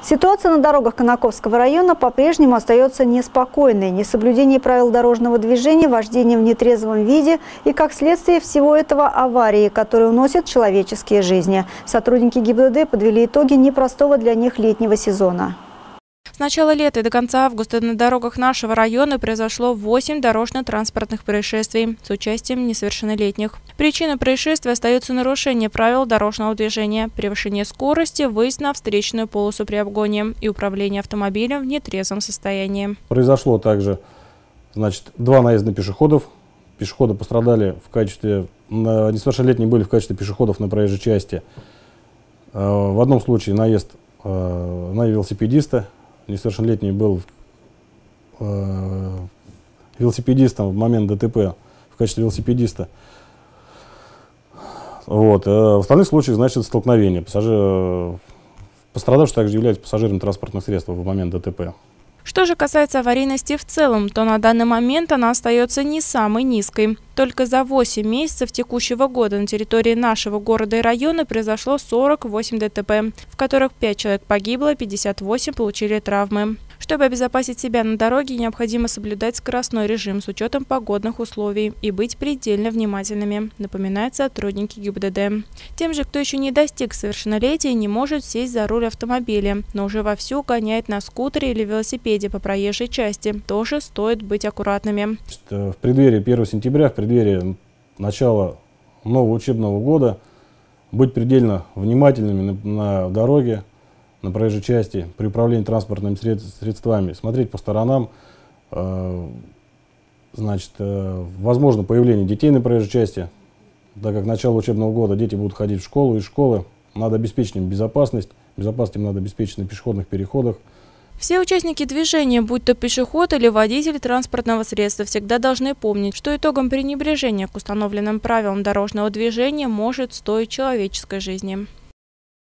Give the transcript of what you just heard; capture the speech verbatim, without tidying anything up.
Ситуация на дорогах Конаковского района по-прежнему остается неспокойной. Несоблюдение правил дорожного движения, вождение в нетрезвом виде и, как следствие всего этого, аварии, которые уносят человеческие жизни. Сотрудники ГИБДД подвели итоги непростого для них летнего сезона. С начала лета и до конца августа на дорогах нашего района произошло восемь дорожно-транспортных происшествий с участием несовершеннолетних. Причиной происшествия остается нарушение правил дорожного движения, превышение скорости, выезд на встречную полосу при обгоне и управление автомобилем в нетрезвом состоянии. Произошло также, значит, два наезда на пешеходов. Пешеходы пострадали в качестве, несовершеннолетние были в качестве пешеходов на проезжей части. В одном случае наезд на велосипедиста. Несовершеннолетний был э, велосипедистом в момент ДТП в качестве велосипедиста. Вот. В остальных случаях, значит, столкновение. Пассажир, пострадавший также является пассажиром транспортных средств в момент ДТП. Что же касается аварийности в целом, то на данный момент она остается не самой низкой. Только за восемь месяцев текущего года на территории нашего города и района произошло сорок восемь ДТП, в которых пять человек погибло, пятьдесят восемь получили травмы. Чтобы обезопасить себя на дороге, необходимо соблюдать скоростной режим с учетом погодных условий и быть предельно внимательными, напоминают сотрудники ГИБДД. Тем же, кто еще не достиг совершеннолетия, не может сесть за руль автомобиля, но уже вовсю гоняет на скутере или велосипеде по проезжей части, тоже стоит быть аккуратными. В преддверии первого сентября, в преддверии начала нового учебного года, быть предельно внимательными на, на дороге, на проезжей части, при управлении транспортными средствами, смотреть по сторонам, э, значит, э, возможно появление детей на проезжей части, так как начало учебного года дети будут ходить в школу, из школы, надо обеспечить им безопасность, безопасность им надо обеспечить на пешеходных переходах. Все участники движения, будь то пешеход или водитель транспортного средства, всегда должны помнить, что итогом пренебрежения к установленным правилам дорожного движения может стоить человеческой жизни.